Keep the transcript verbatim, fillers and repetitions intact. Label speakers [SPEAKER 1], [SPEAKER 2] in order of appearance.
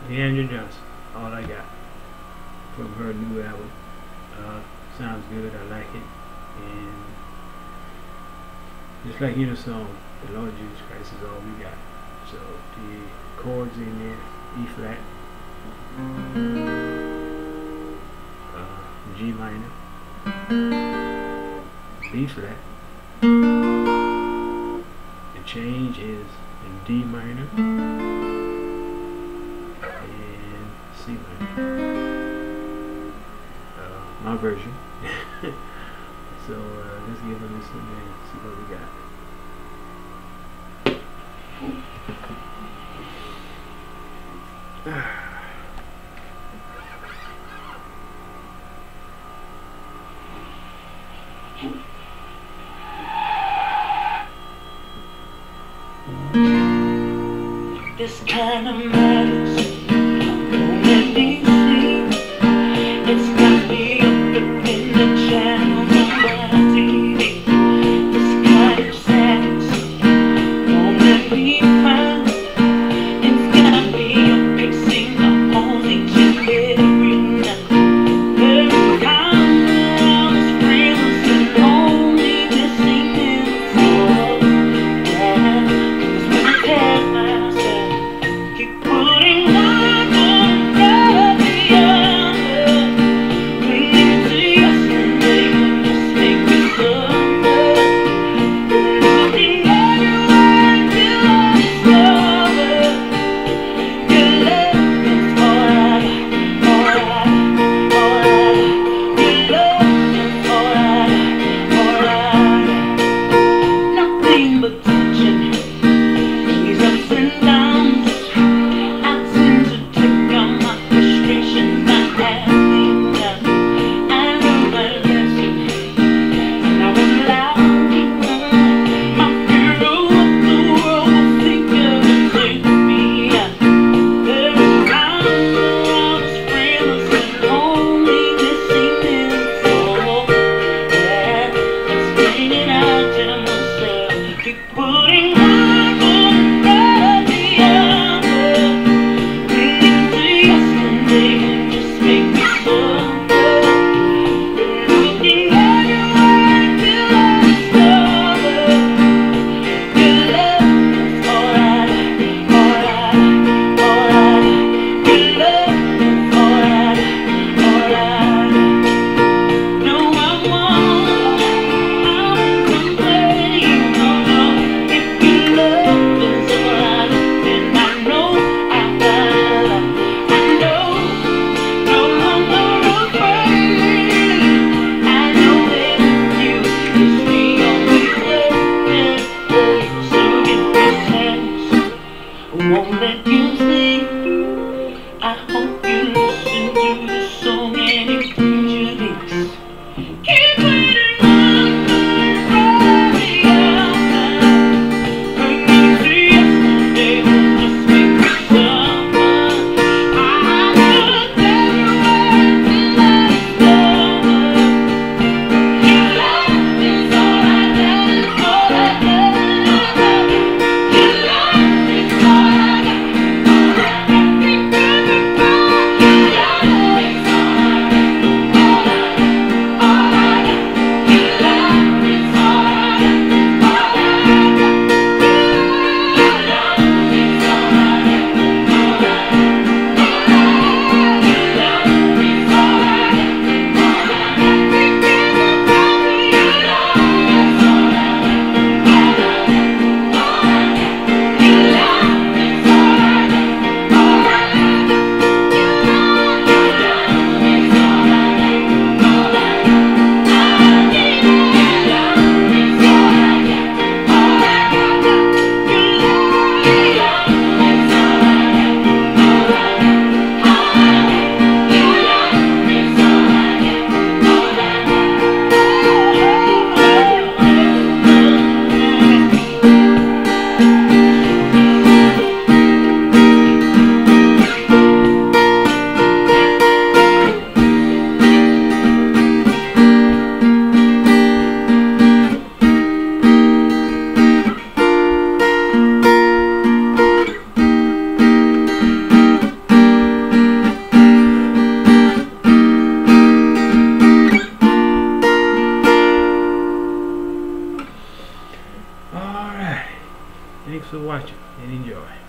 [SPEAKER 1] Leandra Johnson. All I got from her new album. Uh, sounds good. I like it. And just like in the song, the Lord Jesus Christ is all we got. So the chords in there: E flat, uh, G minor, B flat. The change is in D minor and C minor. Uh, my version. So uh, let's give it a listen and see what we got.
[SPEAKER 2] This kind of madness won't let me sleep. It's got me up in the channel on my T V. This kind of sadness won't let me find. It's got me up fixing the holes each and every night. Every time I was friends and only missing him for that. Cause when I tell myself, keep putting one foot above the other, clinging to yesterday will just make me suffer. Looking everywhere till I discover your love is all I got, all I got, all I got. Your love is all I got, all I got. Nothing but tension, these ups and downs. I tend to take out my frustrations by acting down. I learned my lesson, and I won't lie. My fear of what the world will think of it takes me out. There's times I was friendless and only missing him for that. Explaining out to myself, keep putting one foot above the other, clinging to yesterday will just make me suffer. Looking everywhere till I discover your love is all I got, all I got, all I got. Your love is all I got, all I got. No, I won't, I won't complain, no, no. If your love is all I got, then I know I got a lot. I know, no longer afraid. I know that with you is the only way. So if this hands won't let you sleep, I hope you listen to the song and it brings you peace. Keep waiting one for the other, clinging to yesterday will just make me suffer. I looked everywhere till I discovered your love is all I got, all I got. Your love is all I got,
[SPEAKER 1] Thanks for watching and enjoy.